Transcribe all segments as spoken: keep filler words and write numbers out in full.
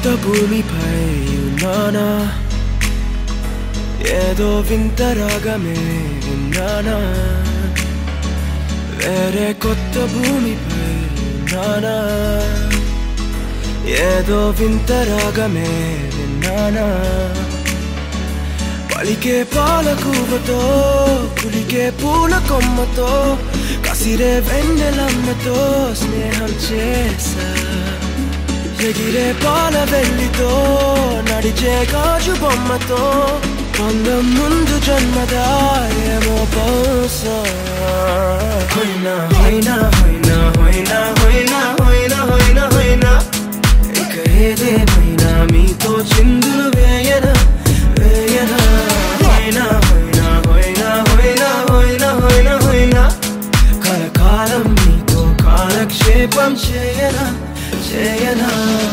కొత్త భూమిపై ఉన్నానా ఏదో వింత రాగమే విన్నానా వేరే కొత్త భూమిపై ఉన్నానా ఏదో వింత రాగమే విన్నానా పలికే పాలకూవతో కులికే పూల కొమ్మతో కసిరే వెన్నెలమ్మతో స్నేహం చేసా ఎగిరే పాల వెల్లితో నడిచే గాజు బొమ్మతో అందం ముందు జన్మదా ఏమో బహుశా హోయినా హోయినా హోయినా హోయినా హోయినా హోయినా హోయినా హోయినా ఇక ఏదేమైనా మీతో చిందులు వేయనా వేయనా హోయినా హోయినా హోయినా హోయినా హోయినా హోయినా హోయినా కలకాలం మీతో కాలక్షేపం చేయనా చేయనా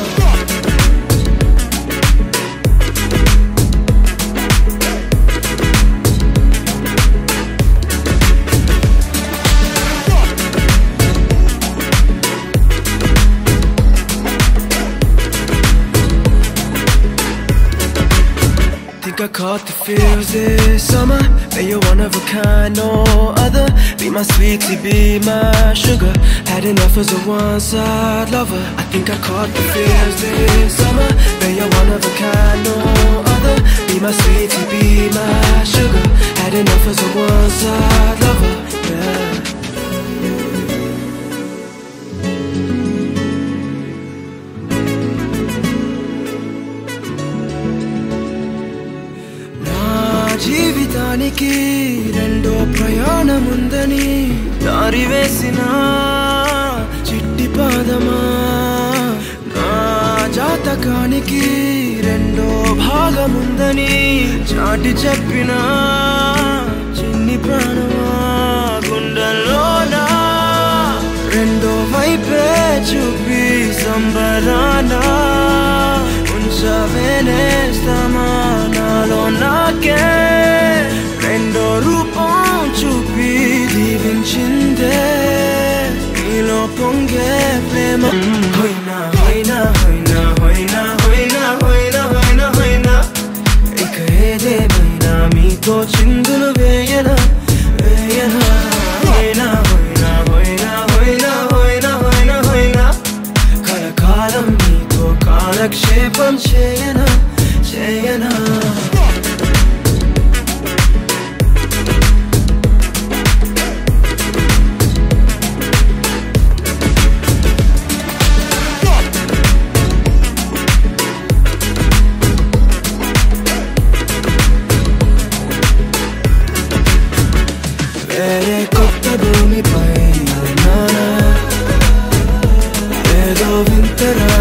I caught the feels this summer. Bet you're one of a kind, no other. Be my sweetie, be my sugar. Had enough as a one-side lover. I think I caught the feels this summer. Bet you're one of a kind, no other. Be my sweetie, be my sugar. Had enough as a one-side lover. Yeah. జీవితానికి రెండో ప్రయాణముందని దారి వేసిన చిట్టి పాదమా నా జాతకానికి రెండో భాగముందని చాటి చెప్పిన చిన్ని ప్రాణమా గుండెల్లోనా రెండో వైపే చూపి సంబరానా ఉంచవేనేస్తామా నాలో నాకే రెండో రూపం చూపి దీవించిందే నీలో పొంగే ప్రేమ హోయినా హోయినా హోయినా హోయినా హోయినా హోయినా హోయినా హోయినా ఇక ఏదేమైనా మీతో చిందులు వేయనా వేయనా హోయినా హోయినా హోయినా హోయినా హోయినా హోయినా హోయినా కలకాలం మీతో కాలక్షేపం చేయనా చేయనా వేరే కొత్త భూమిపై ఉన్నానా ఏదో వింత